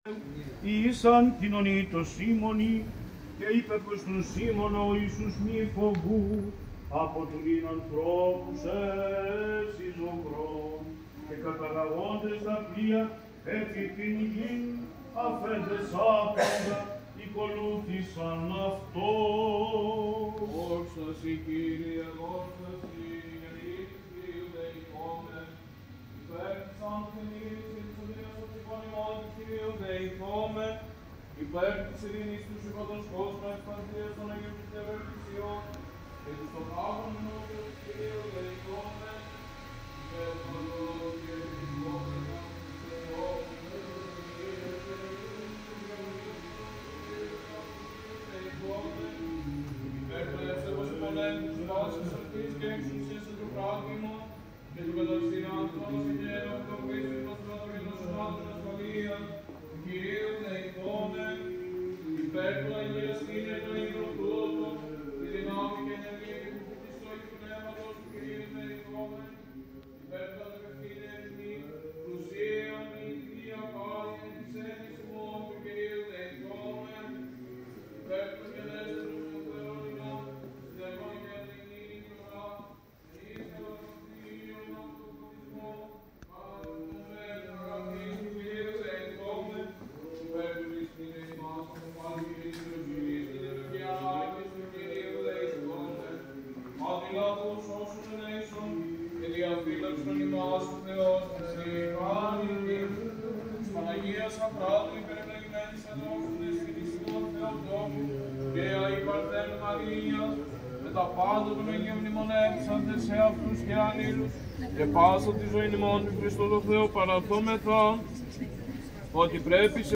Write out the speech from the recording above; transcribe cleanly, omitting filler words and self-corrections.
Ήσαν κοινωνεί το Σίμωνη και είπε προς τον Σίμωνα ο Ιησούς μη φοβού, από του νυν ανθρώπους έσυ ζωγρόν και καταγαγόντες τα πλοία επί την γην αφέντες άπαντα οικολούθησαν αυτό. Δόξα σοι Κύριε, δόξα σοι, γεννήθη δεηθόμεν, υπέρ της ανθενής και της οδείας των συμφωνημών του Κυρίου δεηθόμεν, υπέρ της ειρήνης του συμπαντός κόσμου, εκ παντρίας των Αγίων Πιστεύων Εκκλησιών, και της των άγων νόμιων του Κυρίου δεηθόμεν, υπέρ του Αγγλού και της κόμμενας του Θεού, και εξουσίας του πράγματο και του καταστήν άνθρωπος και των πίστων μας προτομήνων σωμάτων ασφαλείας του Κυρίου δεηθόμεν, υπέρ του Αγίας είναι το υγροτούτο, τη δυνάμει και ενεργία και του Χριστό και του Πνεύματος του Κυρίου δεηθόμεν, υπέρ του αδελφήν εμεί, πλουσίαν η Θεία Πάλια της έννης ημών του Κυρίου δεηθόμεν, υπέρ του γενέστερου των Θεών ημών, Θεών και αδελφήν κιόλα, με τα πάντα των Αγίων μνημονεύσαντες σε αυτούς και ανήλους και πάσα τη ζωή ημών του Χριστού του Θεού παραθόμεθα ότι πρέπει